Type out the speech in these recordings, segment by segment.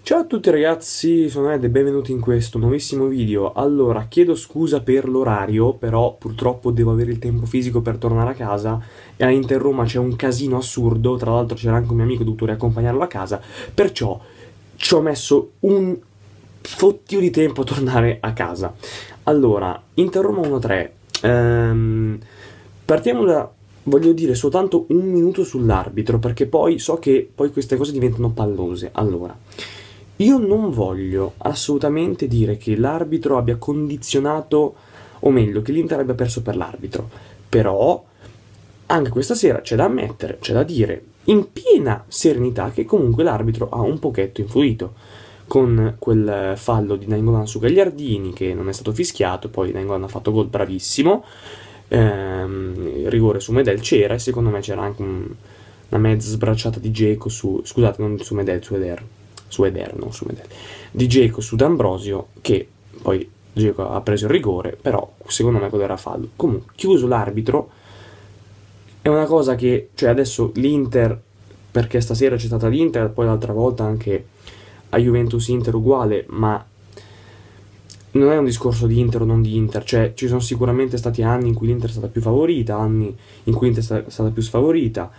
Ciao a tutti ragazzi, sono Ed e benvenuti in questo nuovissimo video. Allora, chiedo scusa per l'orario, però purtroppo devo avere il tempo fisico per tornare a casa e a Inter Roma c'è un casino assurdo, tra l'altro c'era anche un mio amico, ho dovuto riaccompagnarlo a casa, perciò ci ho messo un fottio di tempo a tornare a casa. Allora, Inter Roma 1-3. Partiamo da, voglio dire, soltanto un minuto sull'arbitro, perché poi so che poi queste cose diventano pallose. Allora, io non voglio assolutamente dire che l'arbitro abbia condizionato, o meglio, che l'Inter abbia perso per l'arbitro, però anche questa sera c'è da ammettere, c'è da dire, in piena serenità, che comunque l'arbitro ha un pochetto influito, con quel fallo di Nainggolan su Gagliardini, che non è stato fischiato, poi Nainggolan ha fatto gol bravissimo, il rigore su Medel c'era, e secondo me c'era anche una mezza sbracciata di Dzeko su, scusate, non su Medel, su Eder, non su Medel, di Dzeko su D'Ambrosio, che poi Dzeko ha preso il rigore, però secondo me quello era fallo. Comunque, chiuso l'arbitro, è una cosa che, cioè adesso l'Inter, perché stasera c'è stata l'Inter, poi l'altra volta anche a Juventus-Inter uguale, ma non è un discorso di Inter o non di Inter, cioè ci sono sicuramente stati anni in cui l'Inter è stata più favorita, anni in cui l'Inter è stata più sfavorita,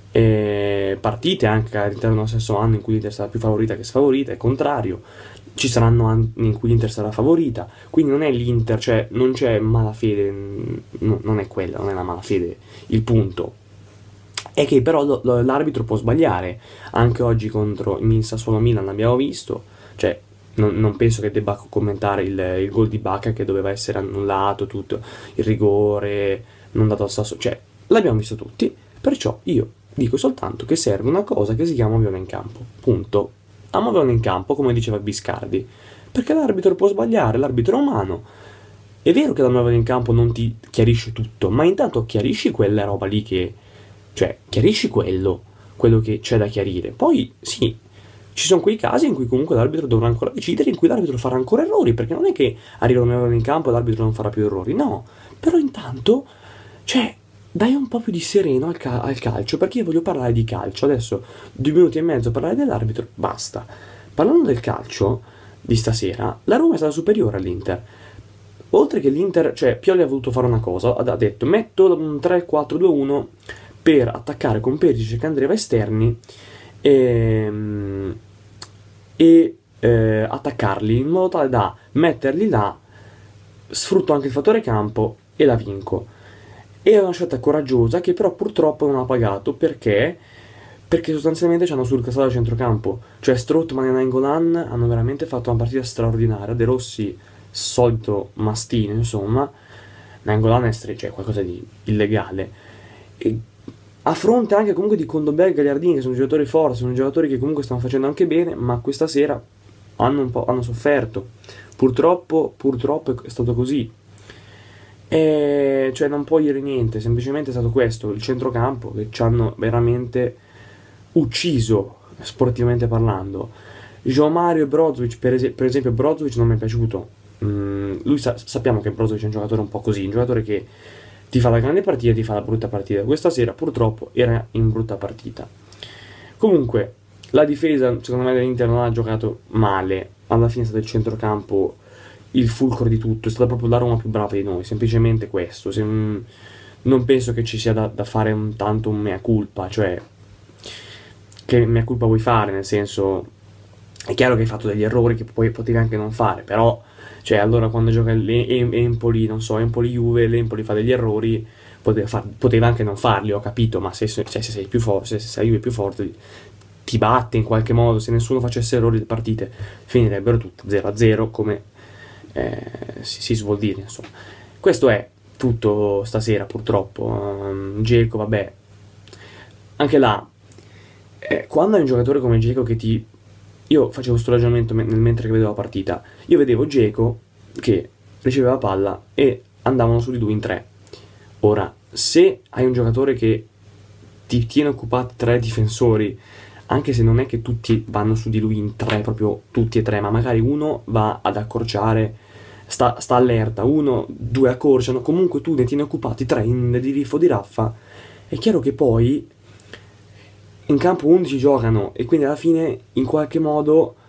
e partite anche all'interno dello stesso anno in cui l'Inter sarà più favorita che sfavorita, è contrario, ci saranno anni in cui l'Inter sarà favorita, quindi non è l'Inter, cioè non c'è malafede, non è quella, non è la malafede il punto. È che però l'arbitro può sbagliare, anche oggi contro il Sassuolo Milan l'abbiamo visto, cioè non penso che debba commentare il gol di Bacca che doveva essere annullato, tutto, il rigore, non dato al Sassuolo, cioè l'abbiamo visto tutti, perciò io dico soltanto che serve una cosa che si chiama moviola in campo, punto. A moviola in campo, come diceva Biscardi, perché l'arbitro può sbagliare, l'arbitro è umano. È vero che la moviola in campo non ti chiarisce tutto, ma intanto chiarisci quella roba lì che, cioè, chiarisci quello che c'è da chiarire. Poi, sì, ci sono quei casi in cui comunque l'arbitro dovrà ancora decidere, in cui l'arbitro farà ancora errori, perché non è che arriva una moviola in campo e l'arbitro non farà più errori, no. Però intanto, cioè, dai un po' più di sereno al calcio, perché io voglio parlare di calcio. Adesso 2 minuti e mezzo a parlare dell'arbitro, basta. Parlando del calcio di stasera, la Roma è stata superiore all'Inter. Oltre che l'Inter, cioè Pioli ha voluto fare una cosa, ha detto metto un 3-4-2-1 per attaccare con Perisic e Candreva esterni e attaccarli in modo tale da metterli là, sfrutto anche il fattore campo e la vinco. È una scelta coraggiosa che però purtroppo non ha pagato perché sostanzialmente ci hanno surclassato il centrocampo. Cioè Strootman e Nainggolan hanno veramente fatto una partita straordinaria. De Rossi, solito mastino, insomma. Nainggolan è cioè qualcosa di illegale. E a fronte anche comunque di Kondogbia e Gagliardini, che sono giocatori forti, sono giocatori che comunque stanno facendo anche bene, ma questa sera hanno sofferto. Purtroppo è stato così. E cioè non puoi dire niente, semplicemente è stato questo, il centrocampo che ci hanno veramente ucciso sportivamente parlando. João Mario e Brozovic, per esempio Brozovic non mi è piaciuto. Lui sappiamo che Brozovic è un giocatore un po' così, un giocatore che ti fa la grande partita e ti fa la brutta partita. Questa sera purtroppo era in brutta partita. Comunque, la difesa secondo me dell'Inter non ha giocato male, alla fine è stato il centrocampo il fulcro di tutto, è stata proprio la Roma più brava di noi, semplicemente questo. Non penso che ci sia da fare tanto un mea culpa, cioè che mea culpa vuoi fare, nel senso è chiaro che hai fatto degli errori che poi potevi anche non fare, però cioè allora quando gioca l'Empoli, non so, Empoli-Juve, l'Empoli fa degli errori, poteva anche non farli, ho capito, ma se sei più forte, se la Juve è più forte ti batte in qualche modo, se nessuno facesse errori le partite finirebbero tutte 0-0 come si suol dire, insomma. Questo è tutto stasera, purtroppo. Dzeko, vabbè, anche là, quando hai un giocatore come Dzeko che ti... Io facevo questo ragionamento mentre che vedevo la partita. Io vedevo Dzeko che riceveva palla e andavano su di lui in tre. Ora, se hai un giocatore che ti tiene occupati tre difensori, anche se non è che tutti vanno su di lui in tre, proprio tutti e tre, ma magari uno va ad accorciare, sta allerta, uno, due accorciano, comunque tu ne tieni occupati tre di riffo di raffa, è chiaro che poi in campo 11 giocano e quindi alla fine in qualche modo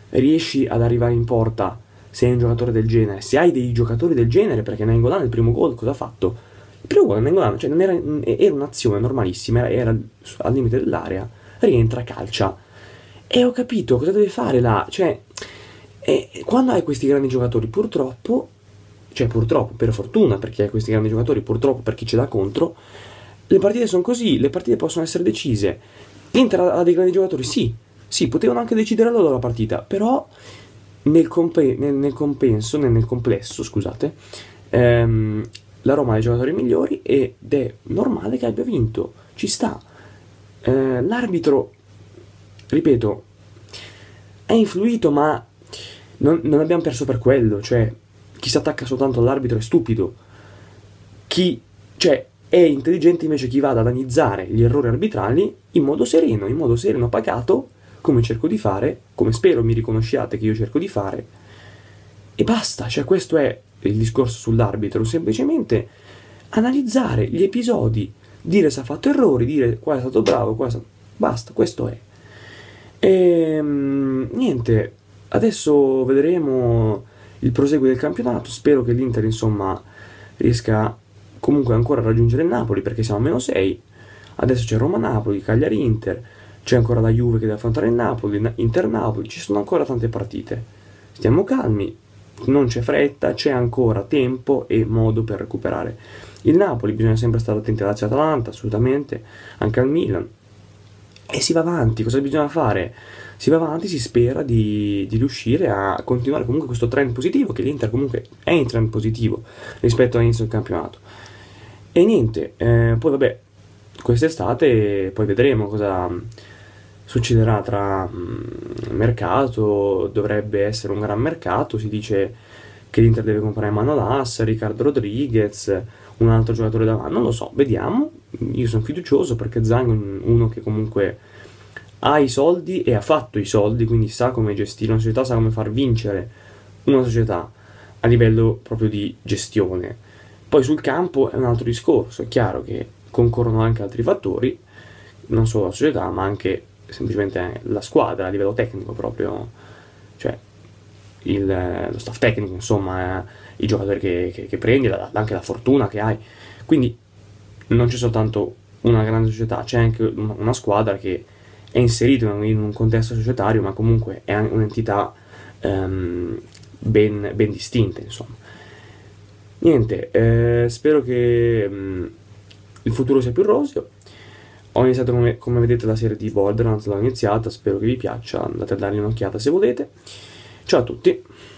riesci ad arrivare in porta, sei un giocatore del genere, se hai dei giocatori del genere, perché Nainggolan il primo gol cosa ha fatto? Il primo gol Nainggolan, cioè non era un'azione normalissima, era al limite dell'area, rientra, calcia. E ho capito cosa deve fare là, cioè quando hai questi grandi giocatori, purtroppo, cioè purtroppo, per fortuna perché hai questi grandi giocatori, purtroppo per chi ce l'ha contro, le partite sono così, le partite possono essere decise. L'Inter ha dei grandi giocatori, sì, sì, potevano anche decidere loro la partita, però nel compenso, nel complesso, scusate, la Roma ha dei giocatori migliori ed è normale che abbia vinto, ci sta. L'arbitro, ripeto, è influito, ma non abbiamo perso per quello, cioè chi si attacca soltanto all'arbitro è stupido, chi, cioè, è intelligente invece chi va ad analizzare gli errori arbitrali in modo sereno, pagato, come cerco di fare, come spero mi riconosciate che io cerco di fare, e basta, cioè questo è il discorso sull'arbitro, semplicemente analizzare gli episodi, dire se ha fatto errori, dire qua è stato bravo, qua è stato... basta, questo è. E niente, adesso vedremo il proseguo del campionato, spero che l'Inter insomma riesca comunque ancora a raggiungere il Napoli perché siamo a meno 6, adesso c'è Roma-Napoli, Cagliari-Inter, c'è ancora la Juve che deve affrontare il Napoli, Inter-Napoli, ci sono ancora tante partite, stiamo calmi, non c'è fretta, c'è ancora tempo e modo per recuperare. Il Napoli bisogna sempre stare attenti alla Lazio e Atalanta, assolutamente, anche al Milan. E si va avanti, cosa bisogna fare? Si va avanti, si spera di riuscire a continuare comunque questo trend positivo, che l'Inter comunque è in trend positivo rispetto all'inizio del campionato. E niente, poi vabbè, quest'estate poi vedremo cosa succederà tra mercato, dovrebbe essere un gran mercato, si dice che l'Inter deve comprare Manolas, Riccardo Rodriguez, un altro giocatore davanti, non lo so, vediamo, io sono fiducioso perché Zang è uno che comunque ha i soldi e ha fatto i soldi, quindi sa come gestire una società, sa come far vincere una società a livello proprio di gestione. Poi sul campo è un altro discorso, è chiaro che concorrono anche altri fattori, non solo la società, ma anche semplicemente la squadra a livello tecnico proprio, cioè lo staff tecnico, insomma, i giocatori che prendi, anche la fortuna che hai. Quindi non c'è soltanto una grande società, c'è anche una squadra che è inserita in un contesto societario, ma comunque è un'entità ben distinta, insomma. Niente, spero che il futuro sia più roseo. Ho iniziato come vedete la serie di Borderlands, l'ho iniziata, spero che vi piaccia, andate a dargli un'occhiata se volete. Ciao a tutti!